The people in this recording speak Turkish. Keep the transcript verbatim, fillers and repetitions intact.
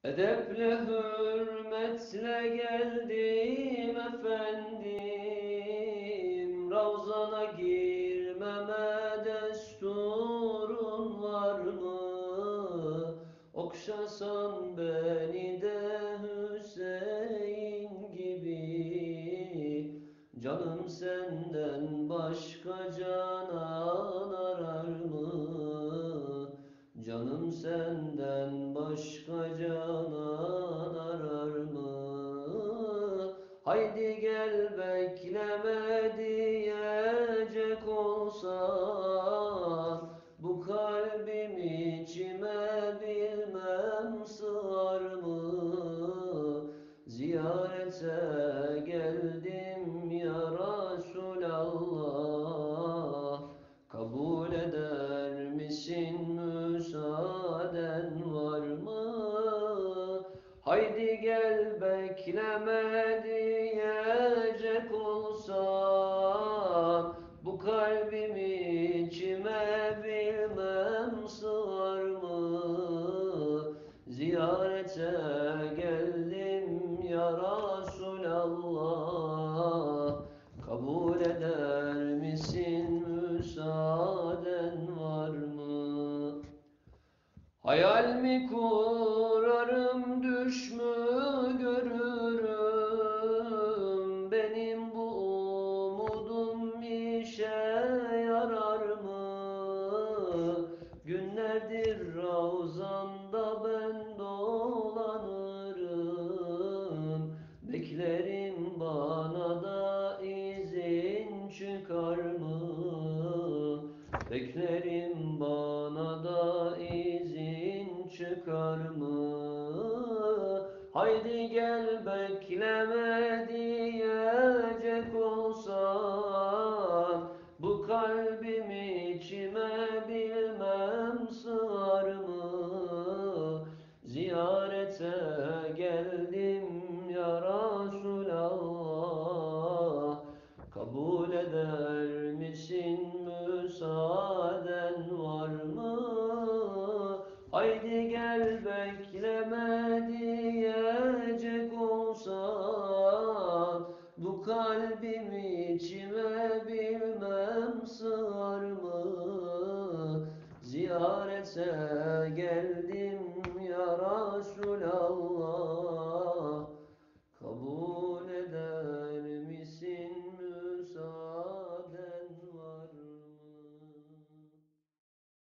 Edeple hürmetle geldim efendim, Ravzana girmeme desturun var mı? Okşasan beni de Hüseyin gibi, canım senden başka canan arar mı? Canım senden başka canan arar mı? Haydi gel bekleme diyecek olsan, bu kalbim içime bilmem sığar mı? Ziyarete geldim ya Resulallah, kabul eder misin, müsaaden var mı? Haydi gel bekleme diyecek olsan, bu kalbim içime bilmem sığar mı? Ziyarete geldim ya Resulallah, kabul eder misin, müsaaden var mı? Hayal mi kurarım, düş mü görürüm, benim bu umudum işe yarar mı? Günlerdir Ravzanda ben dolanırım, beklerim bana da izin çıkar mı? Beklerim bana da izin çıkar mı? Haydi gel bekleme diyecek olsan, bu kalbim içime bilmem sığar mı? Ziyarete geldim ya Resulallah, kabul eder misin, müsaaden var mı? Haydi gel bekleme diyecek olsan, bu kalbim içime bilmem sığar mı? Ziyarete geldim ya Resulallah,